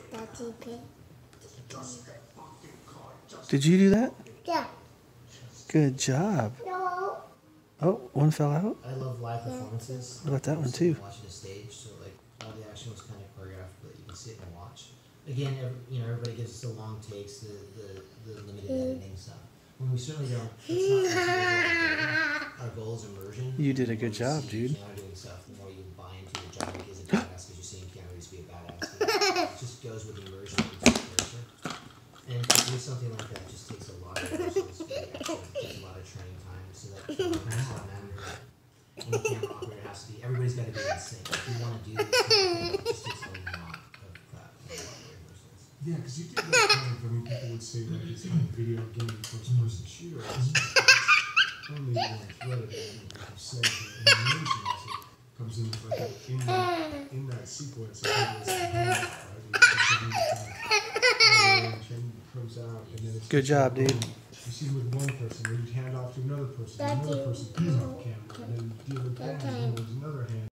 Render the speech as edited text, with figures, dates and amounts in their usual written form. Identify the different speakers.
Speaker 1: Did you do that?
Speaker 2: Yeah.
Speaker 1: Good job.
Speaker 2: No.
Speaker 1: Oh, one fell out.
Speaker 3: I love live performances.
Speaker 1: What about that one too?
Speaker 3: Watching the stage, so like all the action was kind of choreographed, but you can sit and watch. Again, everybody gives us the long takes, the limited editing stuff. When we certainly don't. It's not our goal is immersion.
Speaker 1: You did a good job, dude.
Speaker 3: Keanu doing stuff, the more you buy into the job, like is a badass because you're seeing Keanu Reeves be a badass. It just goes with the immersion into the character. And to do something like that just takes a lot of rehearsals, takes a lot of training time, so that when the camera operator has to be, everybody's got to be in sync. If you want to do this, it just takes a lot of prep and a lot of rehearsals.
Speaker 4: Yeah, because you did that kind of, I mean, people would say that it's like a video game first-person shooter. Only one thread of it, like you said, the animation also comes in with like in that sequence. Comes out, and then it's
Speaker 1: good job, dude.
Speaker 4: You see with one person, then you hand off to another person, and another person pulls out the camera, and then you deal with that, and there's another hand.